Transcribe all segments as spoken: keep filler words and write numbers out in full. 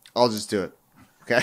I'll just do it. Okay.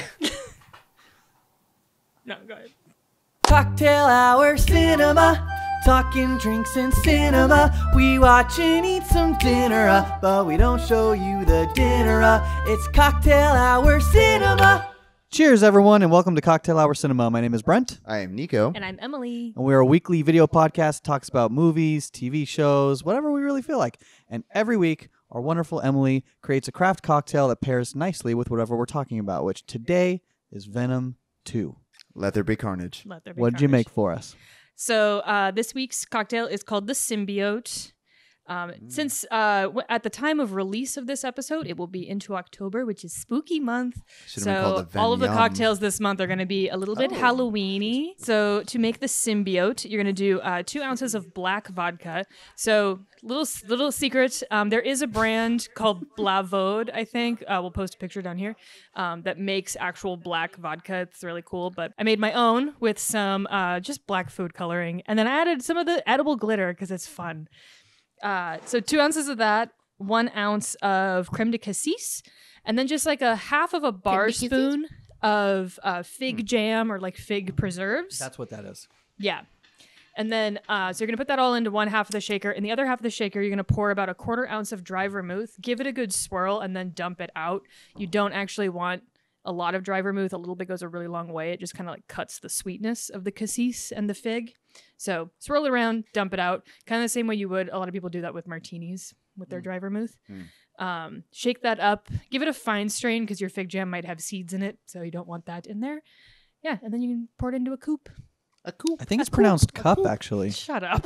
No, go ahead. Cocktail Hour Cinema, talking drinks and cinema. We watch and eat some dinner, uh, but we don't show you the dinner. Uh. It's Cocktail Hour Cinema. Cheers, everyone, and welcome to Cocktail Hour Cinema. My name is Brent. I am Nico. And I'm Emily. And we're a weekly video podcast that talks about movies, T V shows, whatever we really feel like. And every week, our wonderful Emily creates a craft cocktail that pairs nicely with whatever we're talking about, which today is Venom two. Let there be carnage. Let there be What did you make for us? So uh, this week's cocktail is called the Symbiote. Um, mm. Since uh, w- at the time of release of this episode, it will be into October, which is spooky month. Should've so been called the all of the Venom. cocktails this month are going to be a little bit Oh. Halloween-y. So to make the Symbiote, you're going to do uh, two ounces of black vodka. So little little secret, um, there is a brand called Blavode, I think. Uh, we'll post a picture down here um, that makes actual black vodka. It's really cool. But I made my own with some uh, just black food coloring, and then I added some of the edible glitter because it's fun. Uh, so two ounces of that, one ounce of creme de cassis, and then just like a half of a bar spoon of uh, fig jam or like fig preserves. That's what that is. Yeah. And then, uh, so you're going to put that all into one half of the shaker. In the other half of the shaker, you're going to pour about a quarter ounce of dry vermouth, give it a good swirl, and then dump it out. You don't actually want a lot of dry vermouth. A little bit goes a really long way. It just kind of like cuts the sweetness of the cassis and the fig. So swirl it around, dump it out, kind of the same way you would. A lot of people do that with martinis with their mm. dry vermouth. Mm. Um, shake that up, give it a fine strain because your fig jam might have seeds in it, so you don't want that in there. Yeah, and then you can pour it into a coupe. A coupe. I think a it's pronounced coupe. cup, coupe. actually. Shut up.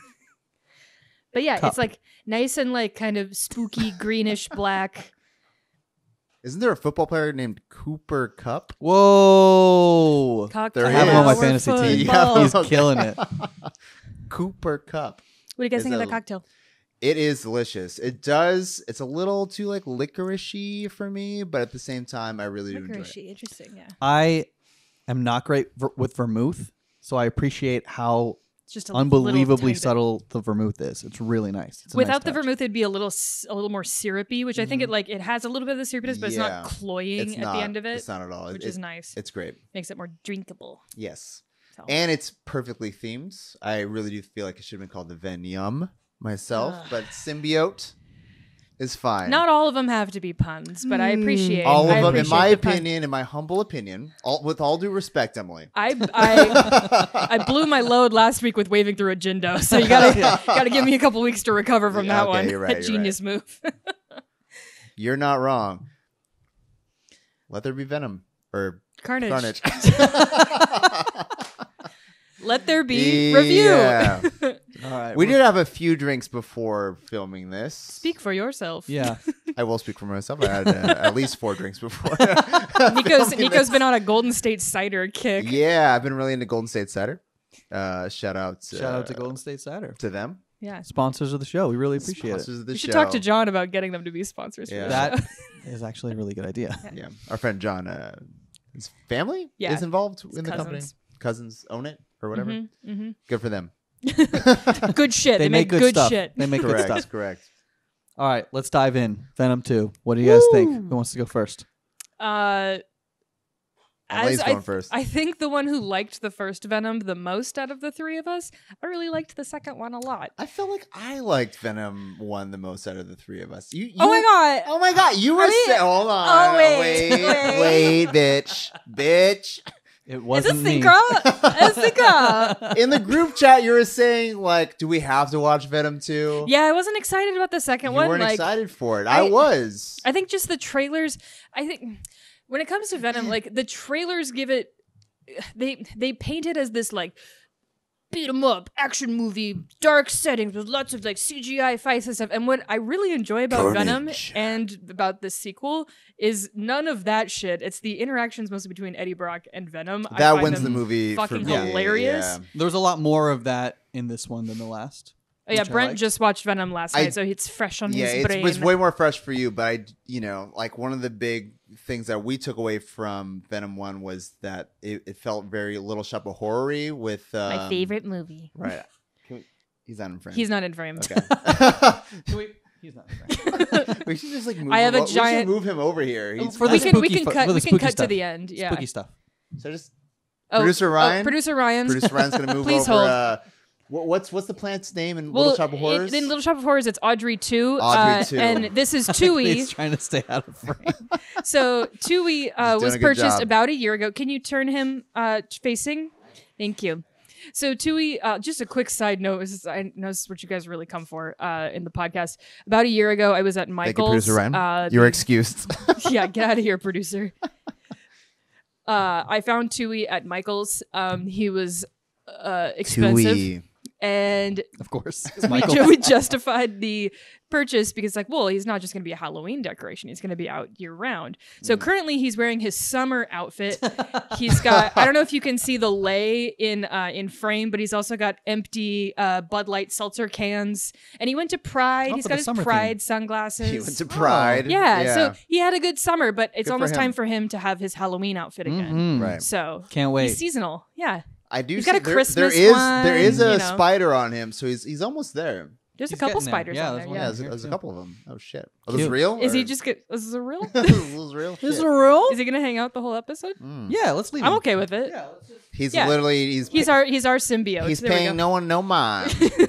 But yeah, Cup. It's like nice and like kind of spooky greenish black. Isn't there a football player named Cooper Cup? Whoa. Cocktail There I have him on my hour fantasy team. football. He's killing it. Cooper Cup. What do you guys Is think of a- that cocktail? It is delicious. It does. It's a little too like licorice-y for me, but at the same time, I really do enjoy it. Licorice-y, interesting, yeah. I am not great ver- with vermouth, so I appreciate how It's just a unbelievably little tiny bit. subtle the vermouth is. It's really nice. It's a Without nice the touch. vermouth, it'd be a little s- a little more syrupy, which I think it like it has a little bit of the syrupiness, but it's Yeah. not cloying It's at not, the end of it, It's not at all. which It- is nice. It's great. Makes it more drinkable. Yes. So. And it's perfectly themed. I really do feel like it should have been called the Venom myself, Ugh. but Symbiote is fine. Not all of them have to be puns, but I appreciate all I of them, in appreciate my the pun- opinion, in my humble opinion, all, with all due respect, Emily. I I I blew my load last week with waving through a Jindo, so you gotta gotta give me a couple weeks to recover from Yeah, that okay, one. you're right, That you're genius move. You're not wrong. Let there be Venom or Carnage. Carnage. Let there be review. Yeah. All right. We we're- did have a few drinks before filming this. Speak for yourself. Yeah. I will speak for myself. I had uh, at least four drinks before. Nico's filming Nico's this. been on a Golden State cider kick. Yeah, I've been really into Golden State cider. Uh, shout out to, Shout out to Golden State Cider. to them. Yeah. Sponsors of the show. We really appreciate Sponsors it. of the We should show. talk to John about getting them to be sponsors Yeah. for the That show. is actually a really good idea. Yeah, our friend John, uh, his family Yeah. is involved His in the company. cousins. Cousins own it or whatever. Mhm, mhm. Good for them. Good shit. They, make, good, stuff. shit. They make good Correct. stuff. Correct. All right, let's dive in. Venom two. What do you guys think? Who wants to go first? Uh, Emily's as I, going first. I think the one who liked the first Venom the most out of the three of us, I really liked the second one a lot. I felt like I liked Venom one the most out of the three of us. You, you Oh my god! Oh my god! You were Are we- saying, hold on, Oh, wait, wait, wait. wait, bitch, bitch. It Is wasn't this me. Synchro? Is this Synchro? In the group chat, you were saying like, "Do we have to watch Venom two?" Yeah, I wasn't excited about the second you one. weren't like, excited for it. I, I- was. I think just the trailers. I think when it comes to Venom, like the trailers give it. They they paint it as this like beat 'em up action movie, dark settings with lots of like C G I fights and stuff. And what I really enjoy about Venom Carnage. and about the sequel is none of that shit. It's the interactions mostly between Eddie Brock and Venom. I That find wins them the movie for fucking me. hilarious. Yeah. There was a lot more of that in this one than the last. Oh, yeah, which I Brent liked. just watched Venom last I- night, so it's fresh on Yeah, his it brain. was way more fresh for you, but I, you know, like one of the big things that we took away from Venom one was that it, it felt very Little Shop of Horror-y with um, My favorite movie. Right. Can we, he's not in frame. He's not in frame. Okay. Can we, can He's not afraid. We should just like move I have him a o- we giant- should move him over here. He's For the we can we spooky can fu- cut for the we can spooky cut stuff. to the end. Yeah. Spooky stuff. so just Oh, Producer oh, Ryan? producer Ryan's. Producer Ryan's gonna move Please over. hold. Uh, what, what's what's the plant's name in well, Little Shop of Horrors? In, in Little Shop of Horrors, it's Audrey two. Audrey uh, two. And this is He's Tui. trying to stay out of frame. So Tui uh, He's doing was a good purchased job. about a year ago. Can you turn him uh, facing? Thank you. So Tui, uh, just a quick side note. This is, I know this is what you guys really come for uh, in the podcast. About a year ago, I was at Thank you, Michael's. producer Ryan. Uh, You're the- excused. yeah, get out of here, producer. Uh, I found Tui at Michael's. Um, he was uh, expensive. Tui. Of And course. we, Michael. ju- we justified the purchase because, like, well, he's not just going to be a Halloween decoration. He's going to be out year round. So currently he's wearing his summer outfit. He's got, I don't know if you can see the lay in uh, in frame, but he's also got empty uh, Bud Light seltzer cans. And he went to Pride. Oh, he's for got the his summer Pride theme. sunglasses. He went to Pride. yeah, so he had a good summer, but it's Good for almost him. time for him to have his Halloween outfit again. Mhm. Right. So Can't wait. he's seasonal. Yeah. I do. He's see got a there, Christmas there is one, there is a you know. spider on him, so he's he's almost there. There's He's a couple getting there. spiders Yeah, on there's there. one Yeah, Yeah. there's, here, there's a too. couple of them. Oh shit! Are those Cute. real? Is he or- just get? Is this real? those real? Is Shit. it real? Is he gonna hang out the whole episode? Mm. Yeah, let's leave I'm him. okay with it. Yeah, let's just... He's Yeah. literally he's He's pa- our he's our symbiote. he's There we paying go. no one no mind.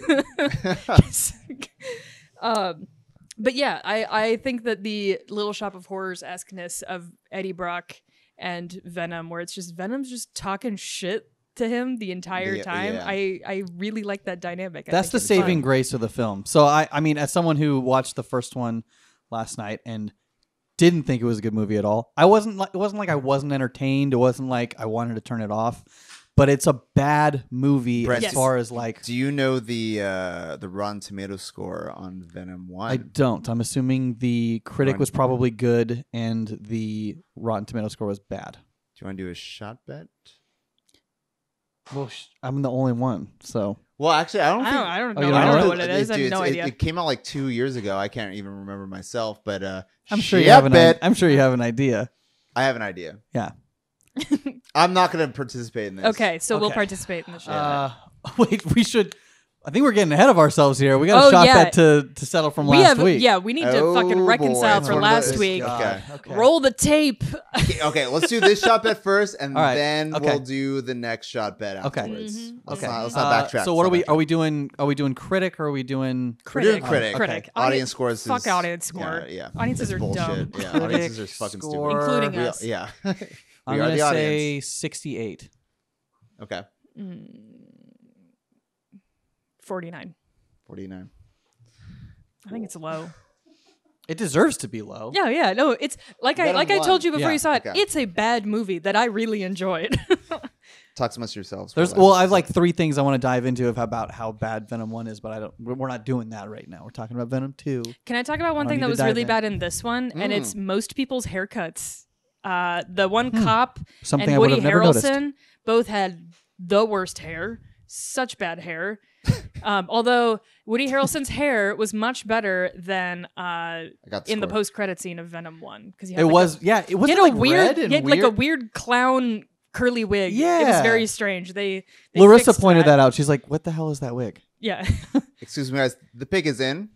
um, but yeah, I I think that the Little Shop of Horrors esqueness of Eddie Brock and Venom, where it's just Venom's just talking shit to him the entire Yeah, time. yeah. I I really like that dynamic. I That's think the it's saving fun. grace of the film. So I, I mean, as someone who watched the first one last night and didn't think it was a good movie at all, I wasn't like it wasn't like I wasn't entertained. It wasn't like I wanted to turn it off. But it's a bad movie Brett, as Yes. far as like. Do you know the uh, the Rotten Tomato score on Venom One? I don't. I'm assuming the critic Rotten- was probably good and the Rotten Tomato score was bad. Do you want to do a shot bet? Well, sh- I'm the only one, so Well, actually, I don't. I think, don't I don't Oh, know. you I don't don't know know? what it is. I have Dude, no it's- idea. It, it came out like two years ago. I can't even remember myself, but uh, I'm sure you shit have an. bet. I'm sure you have an idea. I have an idea. Yeah. I'm not going to participate in this. Okay, so we'll Okay. participate in the show. Uh, wait, we should. I think we're getting ahead of ourselves here. We got a Oh, shot yeah. bet to, to settle from we last have week. yeah, we need to Oh, fucking boy. reconcile It's for one of last those- week. Okay. Okay. Roll the tape. Okay, okay, let's do this shot bet first, and All right, then okay. we'll do the next shot bet Okay. afterwards. Mhm. Let's Okay. not, let's not Uh, backtrack. so what are Let's we? not Are we doing? Are we doing critic or are we doing? We're doing Critic. critic. Critic. Audience scores. Fuck is- audience score. Yeah, yeah. Audiences It's are bullshit. dumb. Yeah, Critic audiences are fucking score. stupid. Including We- us. yeah. I'm we are gonna the say audience. sixty-eight. Okay, forty-nine. forty-nine. I think it's low. It deserves to be low. Yeah, yeah. No, it's like I Venom like I one. told you before Yeah, you saw it. okay. It's a bad movie that I really enjoyed. Talk amongst yourselves. for There's a well, while. I've like three things I want to dive into of about how bad Venom one is, but I don't. We're we're not doing that right now. We're talking about Venom two. Can I talk about one I thing need that to was dive really in. bad in this one? And Mm. it's most people's haircuts. Uh, the one cop Something and I would Woody have never noticed. Harrelson both had the worst hair. Such bad hair. um, although Woody Harrelson's hair was much better than uh, I got in the score. post-credit scene of Venom one because It was yeah. It was he had like a weird, red and he had weird. like a weird clown curly wig. it was Yeah. very strange. They, they Larissa fixed pointed that. out. She's like, "What the hell is that wig?" Yeah. Excuse me, guys. The pig is in.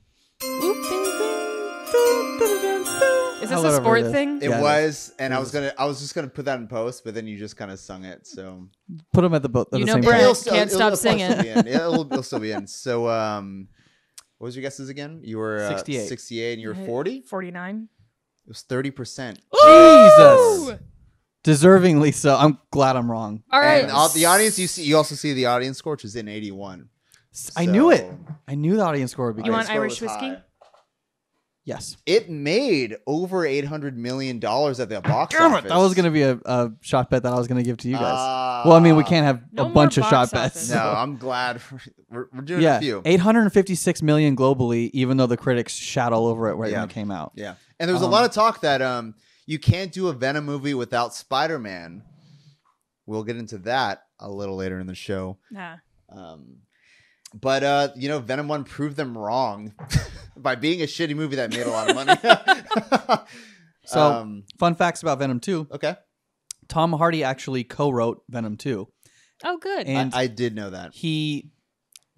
Is this Oh, a whatever sport it is. thing? It Yeah, it was, and I was gonna, I was just gonna put that in post, but then you just kind of sung it, so Put them at the both. At You the know same Brett time. It'll still- can't it'll- stop it'll singing. still be in. Yeah, it'll, it'll still be in. So, um, what was your guesses again? You were uh, sixty-eight. sixty-eight, and you were forty. forty-nine. It was thirty percent. Jesus, deservingly so. I'm glad I'm wrong. All right. And all, the audience, you see, you also see the audience score, which is in eighty-one. I knew it. So- I knew the audience score would be You good. want Audience score Irish was whiskey? high. Yes. It made over eight hundred million dollars at the box Damn office. it! That was going to be a, a shot bet that I was going to give to you guys. Ah. well, I mean, we can't have No a more bunch of box shot office. bets. No, so- I'm glad we're, we're doing yeah, a few. eight hundred fifty-six million globally, even though the critics shat all over it right Yeah. when it came out. Yeah, and there was Um, a lot of talk that um you can't do a Venom movie without Spider-Man. We'll get into that a little later in the show. Nah. Um, but uh, you know, Venom One proved them wrong by being a shitty movie that made a lot of money. So, um, fun facts about Venom two. okay, Tom Hardy actually co-wrote Venom two. Oh, good. And I, I did know that. he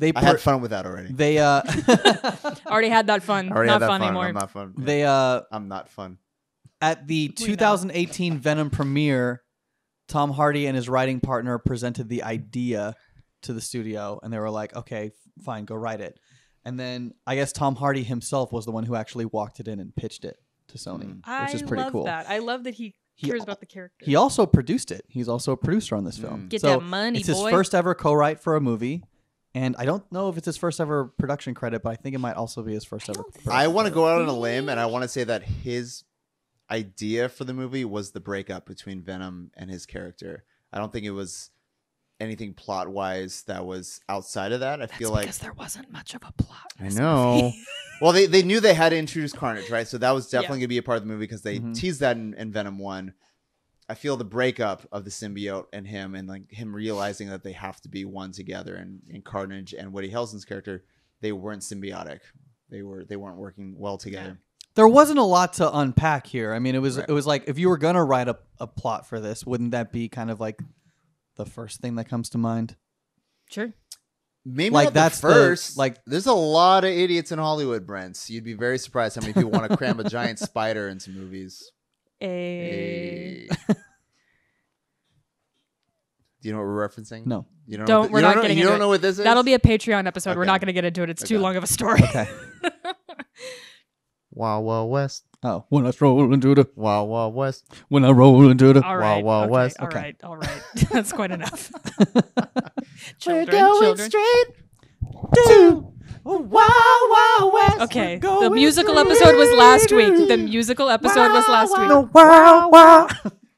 They I per- had fun with that already. They uh Already had that fun. I already Not had that fun fun. anymore. I'm not fun. they uh I'm not fun. at the two thousand eighteen Venom premiere, Tom Hardy and his writing partner presented the idea to the studio, and they were like, "Okay, fine, go write it." And then I guess Tom Hardy himself was the one who actually walked it in and pitched it to Sony, I which is pretty love cool. that. I love that he He cares al- about the character. He also produced it. He's also a producer on this film. Get so that money, it's his boy. first ever co-write for a movie, and I don't know if it's his first ever production credit, but I think it might also be his first ever. I want to production go out on a limb, and I want to say that his idea for the movie was the breakup between Venom and his character. I don't think it was anything plot wise that was outside of that. I That's feel like because there wasn't much of a plot. in I this know. movie. Well, they, they knew they had to introduce Carnage, right? So that was definitely Yeah. going to be a part of the movie because they Mhm. teased that in, in Venom one. I feel the breakup of the symbiote and him, and like him realizing that they have to be one together, and, and Carnage and Woody Harrelson's character, they weren't symbiotic. They were they weren't working well together. There wasn't a lot to unpack here. I mean, it was Right. it was like if you were gonna write a, a plot for this, wouldn't that be kind of like the first thing that comes to mind? Sure. Maybe Like, not that's the the- first. like- there's a lot of idiots in Hollywood, Brent. You'd be very surprised how many people want to cram a giant spider into movies. A... Hey. Do you know what we're referencing? No. You don't. Don't- Know what we're you not don't getting know, You into don't it. know what this is? That'll be a Patreon episode. We're Okay. not going to get into it. It's too Okay. long of a story. Okay. Wild Wild West. Oh, when I roll into the Wild Wild West. when I roll into the All right. Wild okay, West. All Okay. right. All right. That's quite enough. children. We're going children. straight to Wild Wild West. Okay. We're The going musical straight episode was last week. The musical episode was last week. to Wild Wild.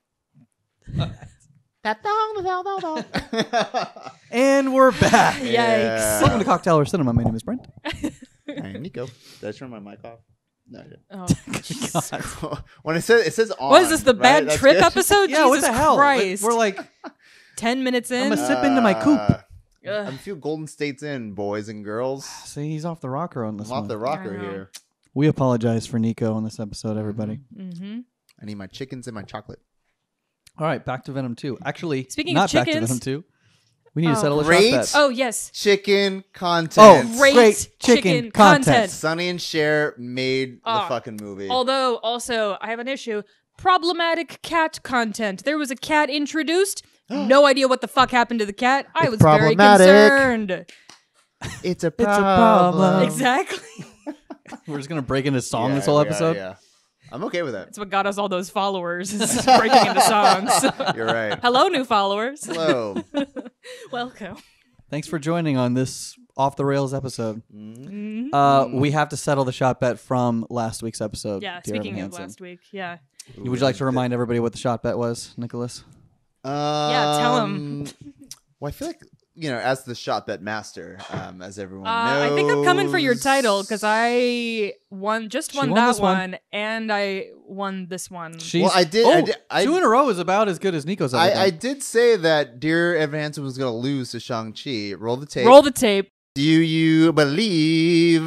That dong, dong, dong, dong. And we're back. Yikes. Welcome to Cocktail Hour Cinema. My name is Brent. Hey, Nico. Did I turn my mic off? No, I didn't. Oh, God. When it says it says on. what is this? The right? bad That's trip good. episode? Yeah, Jesus what the hell? Like, Christ. we're like, ten minutes in. I'm a sip into my coupe. Uh, Ugh. I'm a few Golden States in, boys and girls. see, he's off the rocker on this I'm off one. the rocker I know. here. We apologize for Nico on this episode, everybody. Mm-hmm. I need my chickens and my chocolate. All right, back to Venom two. Actually, Speaking of not back to chickens- Venom two. We need Oh. to settle a Great. shot bet. Oh yes. Chicken Oh, content. Great, Great chicken, chicken content. content. Sonny and Cher made Ah. the fucking movie. Although, also, I have an issue. Problematic cat content. There was a cat introduced. No idea what the fuck happened to the cat. I It's was very problematic. concerned. It's a It's a problem. problem. Exactly. We're just gonna break into song Yeah, this whole we are, episode. yeah. I'm okay with that. That's what got us all those followers. Is breaking into songs. You're right. Hello, new followers. Hello. Welcome. Thanks for joining on this off the rails episode. Mhm. Uh, we have to settle the shot bet from last week's episode. Yeah. dear Speaking Evan of Hansen. last week, yeah. Would you like to remind everybody what the shot bet was, Nicholas? Um, Yeah, tell 'em. Well, I feel like, you know, as the shot bet master, um, as everyone Uh, knows. I think I'm coming for your title because I won, just She won, won that this one. one, and I won this one. She's, Well, I did- I Oh, did- I- two in a row is about as good as Nico's. Ever I, done. I did say that Dear Evan Hansen was going to lose to Shang-Chi. Roll the tape. Roll the tape. Do you believe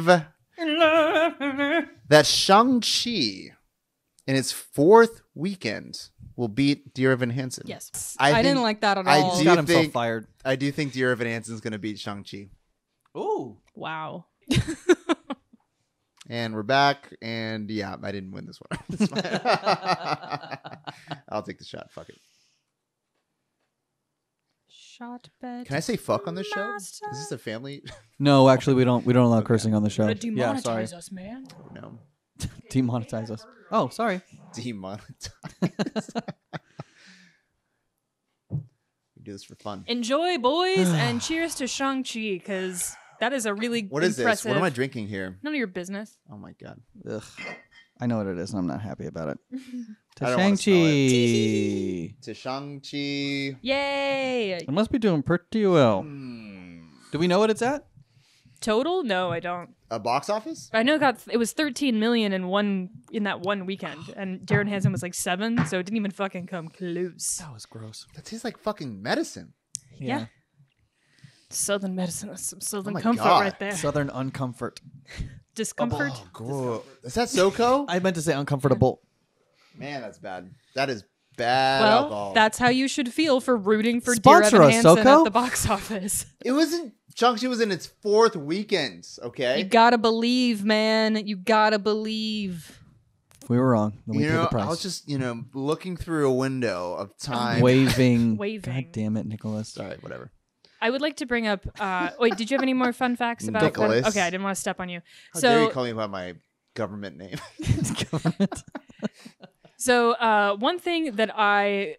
that Shang-Chi in its fourth weekend will beat Dear Evan Hansen? Yes. I I, think- didn't like that at I all. He's do got himself think- fired. I do think Dear Evan Hansen's going to beat Shang-Chi. Ooh. Wow. And we're back, and yeah, I didn't win this one. It's fine. I'll take the shot. Fuck it. Shot bet. Can I say fuck on this show? Is Master. this a family? No, actually, we don't. We don't allow Okay. cursing on the show. Gonna Yeah, demonetize sorry. us, man. No. Demonetize us. Oh, sorry. Demonetize. We do this for fun. Enjoy, boys, and cheers to Shang-Chi, because that is a really What is impressive... this? What am I drinking here? None of your business. Oh my god. Ugh. I know what it is, and I'm not happy about it. I To don't wanna smell Shang-Chi. To Shang-Chi. Yay! It must be doing pretty well. Hmm. Do we know what it's at? Total? No, I don't. A box office? I know it got it was thirteen million in one in that one weekend, and Darren Hansen was like seven, so it didn't even fucking come close. That was gross. That tastes like fucking medicine. Yeah. Southern medicine, that's some southern my comfort God. right there. Southern uncomfort. Discomfort. Oh, cool. Is that SoCo? I meant to say uncomfortable. Man, that's bad. That is bad Well, alcohol. that's how you should feel for rooting for Sponsor Dear Evan us, Hansen Soko. at the box office. It wasn't. Shang-Chi was in its fourth weekend. Okay. You gotta believe, man. You gotta believe. If we were wrong, then we You paid know, the price. I was just, you know, looking through a window of time. waving. Waving. God damn it, Nicholas. Sorry, whatever. I would like to bring up. Uh, wait, did you have any more fun facts about? Nicholas. Okay, I didn't want to step on you. How so, dare you call me by my government name? Government. so uh, one thing that I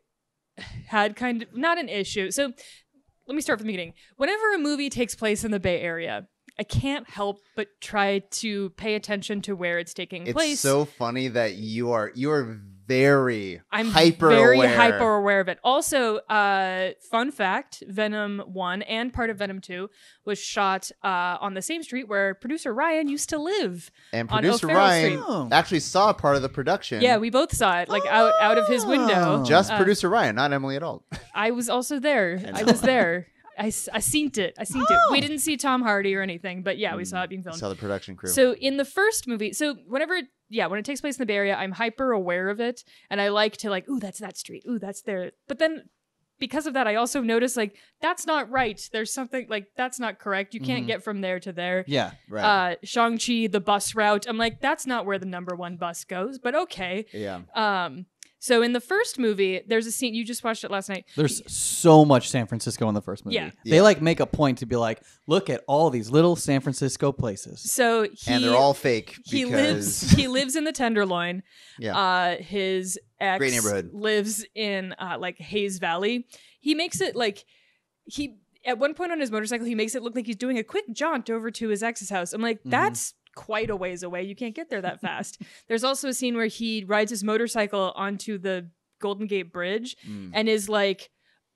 had kind of not an issue. So let me start from the beginning. Whenever a movie takes place in the Bay Area, I can't help but try to pay attention to where it's taking It's place. so funny that you are you are very I'm hyper very aware. hyper aware of it. Also, uh, fun fact: Venom one and part of Venom two was shot uh, on the same street where producer Ryan used to live. And on producer O'Farrell Ryan Street. Oh. actually saw part of the production. Yeah, we both saw it, like out out of his window. Oh. just Uh, producer Ryan, not Emily at all. I was also there. I I, know. was there. I, s- I seen it. I seen Oh. it. We didn't see Tom Hardy or anything, but yeah, we saw it being filmed. Saw the production crew. So in the first movie, so whenever, yeah, when it takes place in the Bay Area, I'm hyper aware of it, and I like to like, ooh, that's that street, ooh, that's there. But then, because of that, I also notice like that's not right. There's something like that's not correct. You can't Mhm. get from there to there. Yeah. right. Uh, Shang-Chi, the bus route. I'm like, that's not where the number one bus goes, but okay. yeah. Um, so in the first movie, there's a scene you just watched it last night. There's so much San Francisco in the first movie. Yeah. They Yeah. like make a point to be like, look at all these little San Francisco places. So he And they're all fake he because lives he lives in the Tenderloin. yeah. Uh, his ex Great neighborhood. lives in uh, like Hayes Valley. He makes it like he at one point on his motorcycle he makes it look like he's doing a quick jaunt over to his ex's house. I'm like, Mhm. that's quite a ways away. You can't get there that fast. There's also a scene where he rides his motorcycle onto the Golden Gate Bridge Mm. and is like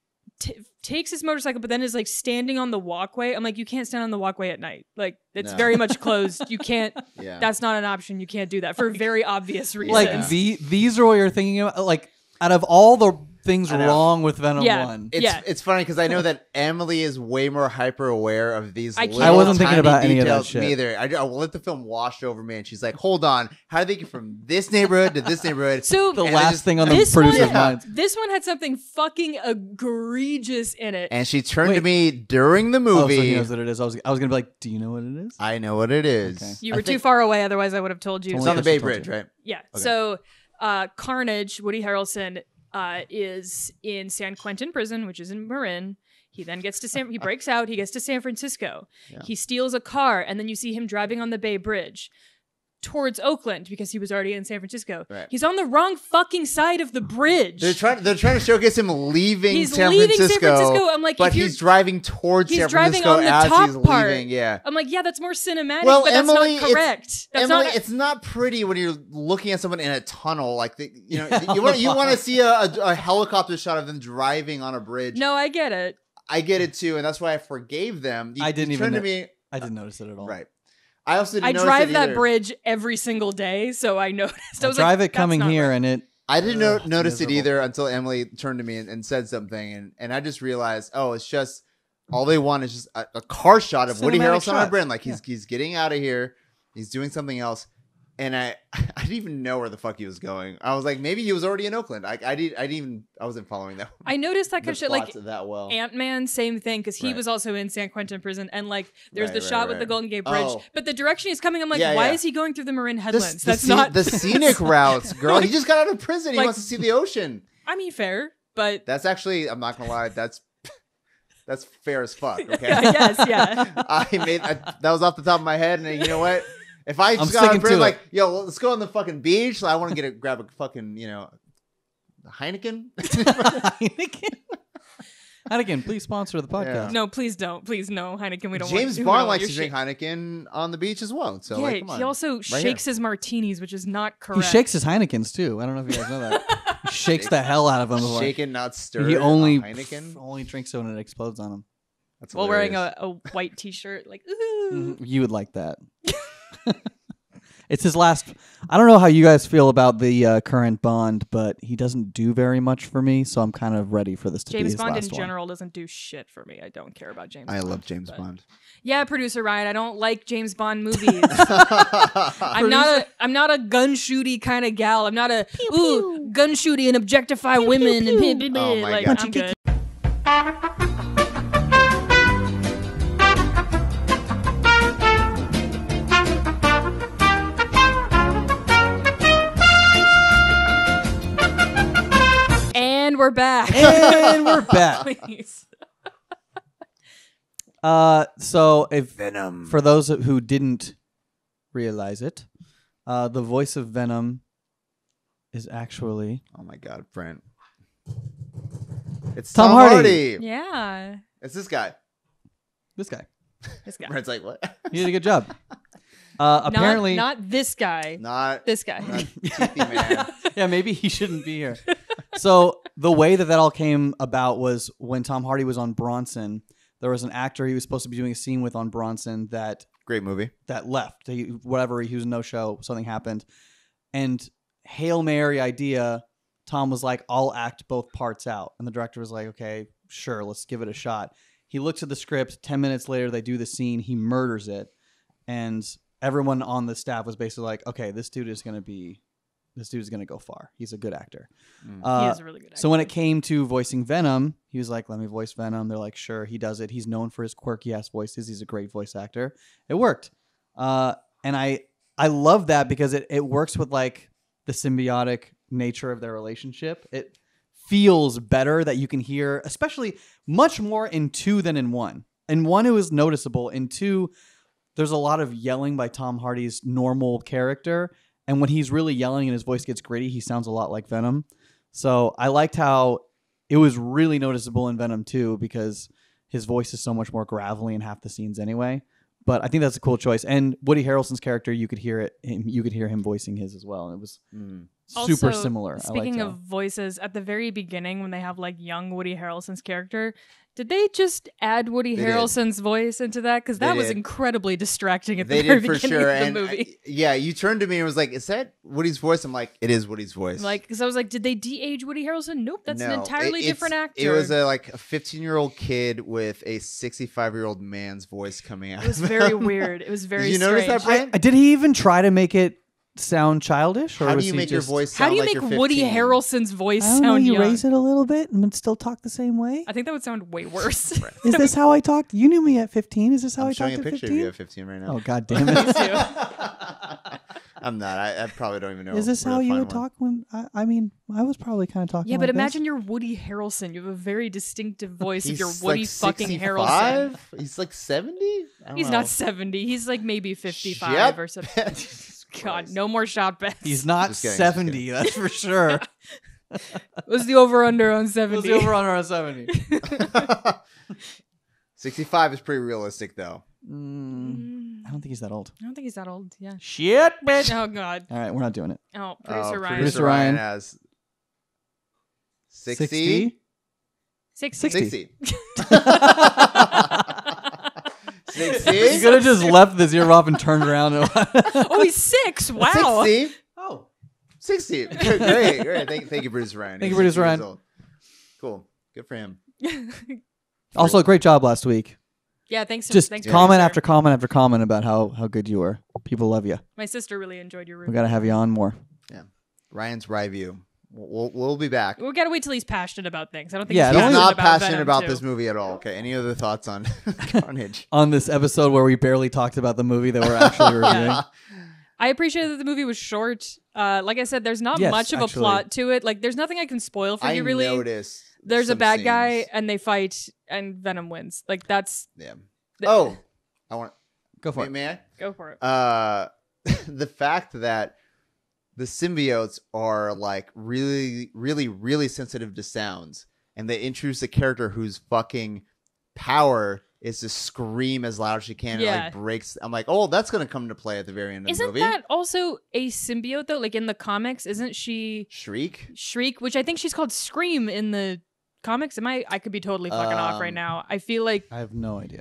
t- takes his motorcycle but then is like standing on the walkway. I'm like, you can't stand on the walkway at night. Like it's No. very much closed. You can't yeah. that's not an option. You can't do that for very obvious reasons. Like Yeah. the these are what you're thinking about. Like out of all the things I know. wrong with Venom Yeah. one, It's Yeah. it's funny because I know that Emily is way more hyper aware of these. I can't- little I wasn't thinking tiny about any of that details. shit. Me either. I, I will let the film wash over me, and she's like, "Hold on, how do they get from this neighborhood to this neighborhood?" So the And I last just- thing on the this producer's one, Yeah. mind. this one had something fucking egregious in it. And she turned to Wait. me during the Oh, movie. so he knows what it is. I was, I was gonna be like, do you know what it is? I know what it is. Okay. You I were too think- far away, otherwise I would have told you. It's Only on the because Bay she told Bridge, you. right? Yeah. Okay. So uh, Carnage, Woody Harrelson, uh, is in San Quentin prison, which is in Marin. He then gets to San. He breaks out. He gets to San Francisco. Yeah. He steals a car, and then you see him driving on the Bay Bridge towards Oakland because he was already in San Francisco. Right. He's on the wrong fucking side of the bridge. They're trying. They're trying to showcase him leaving He's San leaving San Francisco. Francisco. I'm like, but if you're- he's driving towards He's San driving Francisco on the as top he's part. leaving. Yeah. I'm like, yeah, that's more cinematic, Well, but that's Emily, not it's- correct. That's Emily, not. it's not pretty when you're looking at someone in a tunnel. Like the, you know, you want you want to see a, a, a helicopter shot of them driving on a bridge. No, I get it. I get it too, and that's why I forgave them. You, I didn't you even turned to know- me. I didn't notice it at all. Right. I also didn't I notice drive it that either. bridge every single day, so I noticed. I I was drive like, it coming that's not here, right. and it. I didn't no- Ugh, notice it miserable. either until Emily turned to me and, and said something, and, and I just realized, oh, it's just all they want is just a, a car shot of Woody Cinematic Harrelson on a shot. bridge. Like he's he's getting out of here, he's doing something else, and I I didn't even know where the fuck he was going. I was like, maybe he was already in Oakland. I I did I didn't even I wasn't following that. I noticed that kind the of shit. Like plots that well. Ant Man, same thing, because he Right. was also in San Quentin prison, and like there's Right, the right, shot with right. the Golden Gate Bridge, Oh. but the direction he's coming, I'm like, Yeah, why yeah. is he going through the Marin The- headlands? the, That's sce- not the scenic routes, girl. He just got out of prison. He Like- wants to see the ocean. I mean, fair, but That's actually, I'm not gonna lie, that's that's fair as fuck. Okay. I guess, yeah. I made I, that was off the top of my head, and you know what? If I I'm just got sticking a print to like, yo, let's go on the fucking beach. I want to get a grab a fucking, you know, Heineken. Heineken. Heineken, please sponsor the podcast. Yeah. No, please don't. Please no, Heineken. We don't James want. we Bond don't want likes your to drink shit. Heineken on the beach as well. So Yeah, like, come on. he also Right shakes here. his martinis, which is not He correct. shakes his Heinekens too. I don't know if you guys know that. He shakes the hell out of them. Before. shaken, not stirred. He only on Heineken. only drinks it when it explodes on him. That's while wearing hilarious. a, a white T-shirt. Like, ooh. Mhm. You would like that. It's his last. I don't know how you guys feel about the uh, current Bond, but he doesn't do very much for me, so I'm kind of ready for this to James be his Bond in last one. general doesn't do shit for me. I don't care about James I Bond. love James but- Bond. Yeah, producer Ryan, I don't like James Bond movies. I'm not a I'm not a gun shooty kind of gal. I'm not a ooh gun shooty and objectify women and blah, blah, blah. Oh my like God. I'm good. And we're back. And we're back. Please. Uh, so if Venom. for those who didn't realize it, uh, the voice of Venom is actually Oh my God, Brent. It's Tom Tom, Hardy. Hardy. Yeah. It's this guy. this guy. This guy. Brent's like, what? He did a good job. Uh, apparently, not, not this guy. Not This guy. not Toothy Man. yeah, maybe he shouldn't be here. So the way that that all came about was when Tom Hardy was on Bronson. There was an actor he was supposed to be doing a scene with on Bronson that Great movie. that left. He, whatever, he was no show. Something happened, and Hail Mary idea. Tom was like, "I'll act both parts out," and the director was like, "Okay, sure, let's give it a shot." He looks at the script. Ten minutes later, they do the scene. He murders it, and everyone on the staff was basically like, "Okay, this dude is gonna be, this dude is gonna go far. He's a good actor." Mm. Uh, he is a really good actor. So when it came to voicing Venom, he was like, "Let me voice Venom." They're like, "Sure, he does it. He's known for his quirky ass voices. He's a great voice actor." It worked, uh, and I I love that because it it works with like the symbiotic nature of their relationship. It feels better that you can hear, especially much more in two than in one. In one, it was noticeable. In two, there's a lot of yelling by Tom Hardy's normal character, and when he's really yelling and his voice gets gritty, he sounds a lot like Venom. So I liked how it was really noticeable in Venom two because his voice is so much more gravelly in half the scenes anyway. But I think that's a cool choice. And Woody Harrelson's character, you could hear it. Him, you could hear him voicing his as well, and it was Mm. super Also, similar. I Speaking liked of how- voices, at the very beginning when they have like young Woody Harrelson's character, did they just add Woody They did. Harrelson's voice into that? Because that They was did. incredibly distracting at They the very did for beginning sure. of the And movie. I- yeah, you turned to me and was like, "Is that Woody's voice?" I'm like, "It is Woody's voice." Like, because I was like, did they de-age Woody Harrelson? Nope, that's an No, entirely it- it's- different actor. It was a, like a fifteen year old kid with a sixty-five year old man's voice coming out. It was of very him. weird. It was very Did you notice that, strange. Brent? I- did he even try to make it sound childish? Or How do was you he make your just- voice How sound do you like make you're Woody fifteen? Harrelson's voice I don't know, sound you young? raise it a little bit and still talk the same way? I think that would sound way worse. Is this how I talked? You knew me at fifteen. Is this how I'm I showing talked a at picture fifteen? of you at fifteen right now. Oh, god damn it. Me too. I'm not. I, I probably don't even know. Is this where how to you find would one. talk when I, I mean, I was probably kind of talking Yeah, but like this. imagine you're Woody Harrelson. You have a very distinctive voice if you're He's Woody like fucking Harrelson. sixty-five? He's like seventy? He's not seventy. He's like maybe fifty-five Yep. or something. God, no more shot bets. He's not Just kidding, just seventy, that's for sure. What's the over-under on What's seventy? the over on seventy? sixty-five is pretty realistic, though. Mm, I don't think he's that old. I don't think he's that old. Yeah. Shit, bitch. Oh God. All right, we're not doing it. Oh, Oh, producer Ryan. Producer Producer Ryan. Ryan has sixty. Sixty. Sixty. sixty. You sixty. could have just left the zero off and turned around. And Oh, he's six. Wow. sixty. oh, sixty. Great, great. great. Thank, thank you, Producer Ryan. Thank you, He's Producer sixty years Ryan. old. Cool. Good for him. also, great job last week. Yeah. Thanks. Just thanks comment producer. after comment after comment about how, how good you were. People love you. My sister really enjoyed your We review. got to have you on more. Ryan's review. We'll, we'll, we'll be back. We gotta wait till he's passionate about things. I don't think Yeah, he's don't- He's passionate not about passionate Venom about too. this movie at all. Okay. Any other thoughts on Carnage? On this episode where we barely talked about the movie that we're actually reviewing. I appreciate that the movie was short. Uh, like I said, there's not Yes, much of actually. a plot to it. Like, there's nothing I can spoil for I you. Really, noticed. there's a some bad guy scenes. and they fight, and Venom wins. Like that's Yeah. th- Oh, I want. Go for May, it. may I? go for it. Uh, the fact that the symbiotes are like really, really, really sensitive to sounds, and they introduce a character whose fucking power is to scream as loud as she can. Yeah. And like breaks. I'm like, oh, that's gonna come into play at the very end of the Isn't movie. that also a symbiote though? Like in the comics, isn't she Shriek? Shriek? Which I think she's called Scream in the comics. Am I? I could be totally fucking off right Um, now. I feel like I have no idea.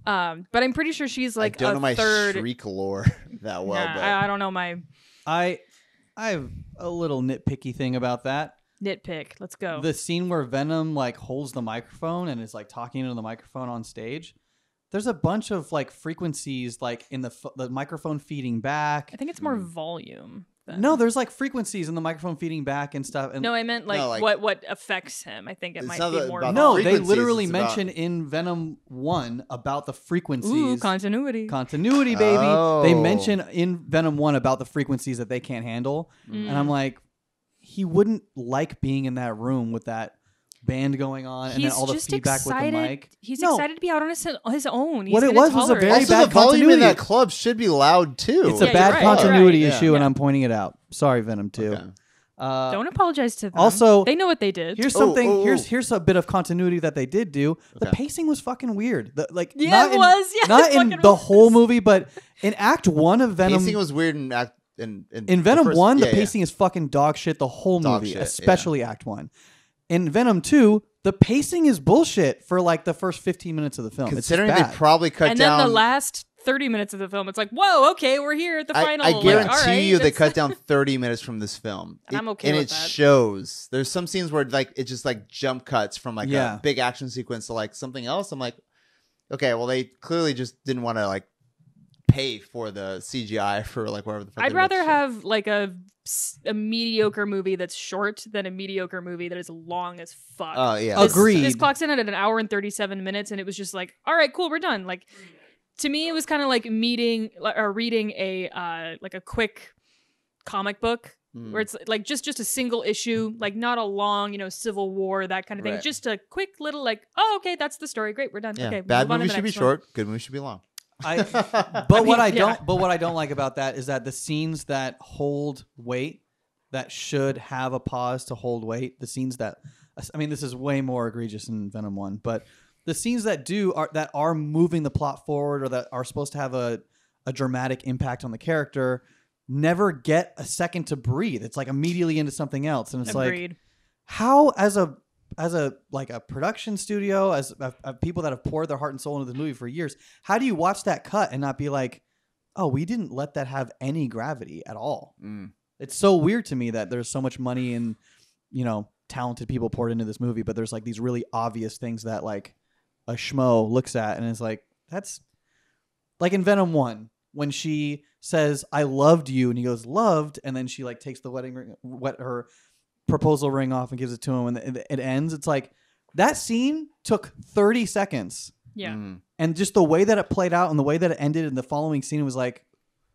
Um, but I'm pretty sure she's like I don't a know my third. Shriek lore that well, Nah, but I, I don't know my I I have a little nitpicky thing about that. nitpick. Let's go. The scene where Venom like holds the microphone and is like talking into the microphone on stage. There's a bunch of like frequencies like in the f- the microphone feeding back. I think it's more volume. Than... No, there's like frequencies in the microphone feeding back and stuff. And No, I meant like, No, like- what what affects him. I think it It's might not be the- more. about no, the they frequencies, literally it's about- mention in Venom one about the frequencies. Ooh, continuity. Continuity, baby. Oh. They mention in Venom one about the frequencies that they can't handle. Mm. And I'm like, he wouldn't like being in that room with that band going on and He's then all the just feedback excited. with the mic. He's No. excited to be out on his, his own. He's What it gonna was was a tolerate very it. also bad the volume in continuity. that club should be loud too. It's Yeah, a bad you're right, you're continuity right. issue, Yeah. and I'm pointing it out. Sorry, Venom two. Okay. Uh, Don't apologize to them. also, they know what they did. Here's Oh, something. oh, oh. Here's here's a bit of continuity that they did do. The Okay. pacing was fucking weird. The, like Yeah, not it in, was. Yeah, not it in fucking the was. whole movie, but in Act One of Venom. Pacing was weird in act in in, in the Venom first- One, the yeah, yeah. pacing is fucking dog shit. The whole Dog movie, shit, especially Act One. In Venom Two, the pacing is bullshit for like the first fifteen minutes of the film. Considering it's they just bad. probably cut and down. then the last thirty minutes of the film, it's like, whoa, okay, we're here at the I, final. I like, guarantee all right, you they that's- cut down thirty minutes from this film. And It- I'm okay and with it that. shows. There's some scenes where like it just like jump cuts from like Yeah. a big action sequence to like something else. I'm like, okay, well they clearly just didn't want to like pay for the C G I for like whatever the fuck I'd they were about rather to show. have like a a mediocre movie that's short than a mediocre movie that is long as fuck. Oh yeah, This- Agreed. This clocks in at an hour and thirty-seven minutes, and it was just like, all right, cool, we're done. Like, to me, it was kind of like meeting or reading a uh, like a quick comic book Mm. where it's like just just a single issue, like not a long, you know, Civil War, that kind of thing. Right. Just a quick little like, oh, okay, that's the story. Great, we're done. Yeah, Okay, bad move on to movie the should be next one. short. Good movie should be long. I, but what I yeah. don't, but what I don't like about that is that the scenes that hold weight, that should have a pause to hold weight, the scenes that, I mean, this is way more egregious in Venom One, but the scenes that do are that are moving the plot forward or that are supposed to have a a dramatic impact on the character, never get a second to breathe. It's like immediately into something else, and it's like, Agreed. how as a as a like a production studio, as uh, uh, people that have poured their heart and soul into the movie for years, how do you watch that cut and not be like, oh, we didn't let that have any gravity at all? Mm. It's so weird to me that there's so much money and, you know, talented people poured into this movie, but there's like these really obvious things that like a schmo looks at and is like, that's like in Venom one when she says I loved you and he goes loved, and then she like takes the wedding ring, wet her proposal ring off and gives it to him, and it, it ends. It's like that scene took thirty seconds, Yeah. Mm. and just the way that it played out and the way that it ended in the following scene was like,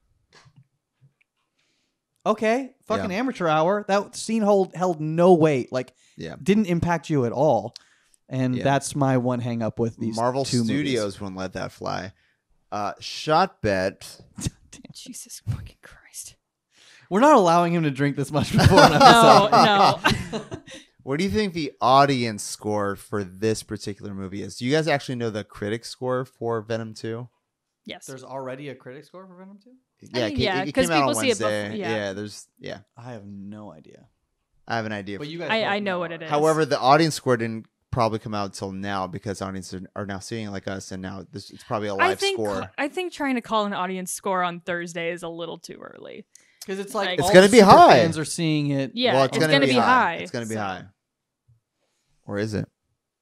okay, fucking Yeah. amateur hour. That scene hold held no weight, like Yeah. didn't impact you at all, and Yeah. that's my one hang up with these Marvel two Studios movies. wouldn't let that fly. Uh, shot bet. Jesus fucking Christ. We're not allowing him to drink this much before an No, episode. no. What do you think the audience score for this particular movie is? Do you guys actually know the critic score for Venom two? Yes. There's already a critic score for Venom two? Yeah, mean, it, ca- yeah, it 'cause came out on people see it befo- Wednesday. yeah. yeah, there's yeah. I have no idea. I have an idea. But you guys I, both I know what it is. However, the audience score didn't probably come out until now because audiences are, are now seeing it like us, and now this it's probably a live I think score. I think trying to call an audience score on Thursday is a little too early. Because it's like Like- It's all gonna the be super high. Fans are seeing it. Yeah, well, it's, it's, gonna, be high. It's gonna be so- high. Or is it?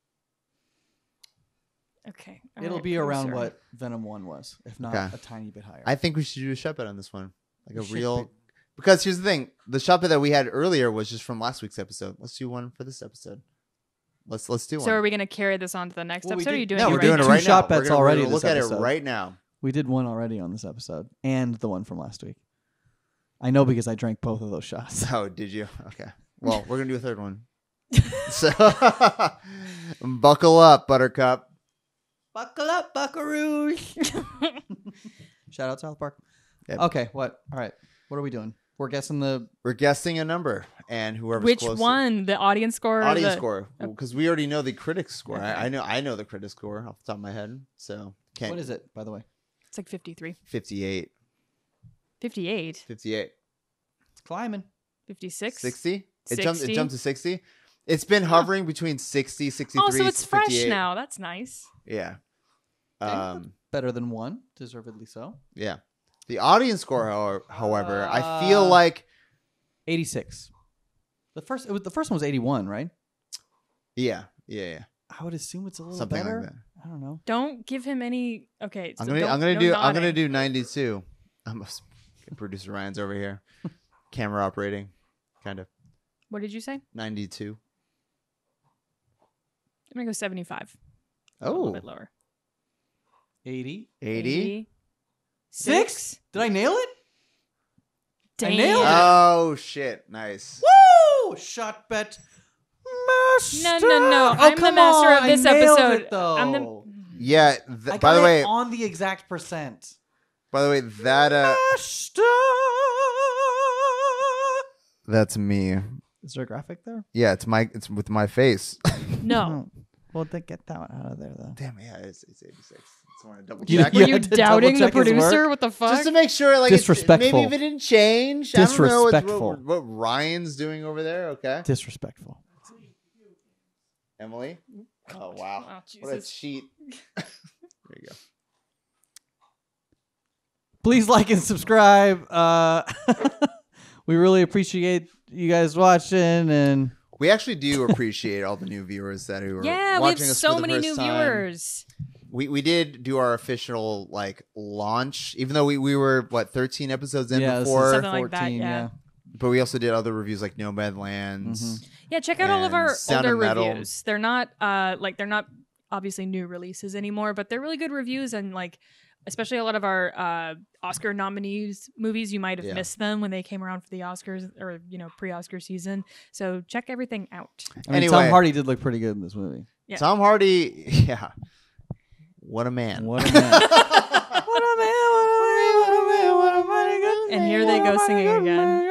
Okay. all It'll right, be around producer. what Venom one was, if not Okay. a tiny bit higher. I think we should do a shot bet on this one, like a We should real. be- Because here's the thing: the shot bet that we had earlier was just from last week's episode. Let's do one for this episode. Let's let's do So one. are we going to carry this on to the next Well, we episode? Or are did- you doing no, it we're right doing now? it Two right shot now. We're bets gonna, we're already gonna this look at it episode. right now. we did one already on this episode, and the one from last week. I know because I drank both of those shots. Oh, did you? Okay. Well, we're gonna do a third one. So buckle up, Buttercup. Buckle up, buckaroos. Shout out South Park. Yep. Okay, what? All right. What are we doing? We're guessing the. We're guessing a number, and whoever's Which closest- one? The audience score? or Audience the... score, because we already know the critic score. Okay. I, I know, I know the critic score off the top of my head. So, okay, What is it, by the way? It's like fifty-three. fifty-eight, fifty-eight. fifty-eight, It's climbing. fifty-six. sixty. It jumped. It sixty? jumped to sixty. It's been hovering between sixty, sixty-three, Oh, so it's fresh fifty-eight. now. That's nice. Yeah. Okay. Um, better than one, deservedly so. Yeah. The audience score, however, however Uh, I feel like eighty-six. The first, it was, the first one was eighty-one, right? yeah, yeah, yeah. I would assume it's a little Something better. like that. I don't know. Don't give him any. Okay, so I'm gonna don't- I'm gonna no do I'm nodding. gonna do ninety-two. I'm a, producer Ryan's over here. Camera operating, kind of. What did you say? I'm ninety-two. gonna go seventy-five. A Oh. little bit lower. eighty. eighty. Six? Did I nail it? Damn. I nailed it. Oh shit! Nice. Woo! Shot bet. Master. No, no, no. Oh, I'm the come master on. of this I nailed episode. It, though. I'm the- Yeah. I Th- got by the it way, on the exact percent. by the way, that uh, Master. that's me. Is there a graphic there? Yeah, it's my it's with my face. No. Well, then get that one out of there, though. Damn, yeah, it's, it's eighty-six. Just want to double You- check. Were you you had to doubting the double check his work? producer? What the fuck? Just to make sure, like, it's, Disrespectful. maybe if it didn't change. I don't know what, Disrespectful. what, what Ryan's doing over there. Okay, Disrespectful. Emily. Oh wow, Oh, what a Jesus. cheat. There you go. Please like and subscribe. Uh, we really appreciate you guys watching. And We actually do appreciate all the new viewers that who are yeah, we have watching us so for the many first new time. viewers. We we did do our official like launch, even though we, we were what thirteen episodes in yeah, this is before, Something like that, fourteen, yeah. but we also did other reviews like Nomadlands. Mhm. Yeah, check out all of And our Sound older of Metal. reviews. They're not uh like they're not obviously new releases anymore, but they're really good reviews and like especially a lot of our uh Oscar nominees movies, you might have Yeah. missed them when they came around for the Oscars or you know pre-Oscar season. So check everything out. I mean, Anyway. Tom Hardy did look pretty good in this movie. Yeah. Tom Hardy, yeah, what a man! What a man. What a man, what a man, what a man, what a mighty good And man, here they what a go mighty singing good again. man.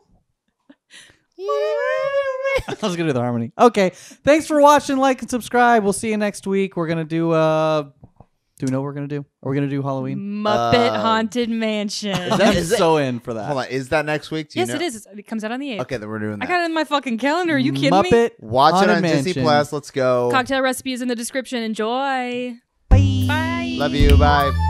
I was gonna do the harmony. Okay, thanks for watching. Like and subscribe. We'll see you next week. We're gonna do. uh Do we know what we're gonna do? Are we gonna do Halloween? Muppet Uh, Haunted Mansion. that- I'm is that- so in for that. Hold on, is that next week? Do you yes, know? it is. It comes out on the eighth. Okay, then we're doing I that. got it in my fucking calendar. Are you kidding me? Muppet. Watch it Haunted on Disney Mansion. Plus. Let's go. Cocktail recipe is in the description. Enjoy. Bye. Bye. Love you. Bye.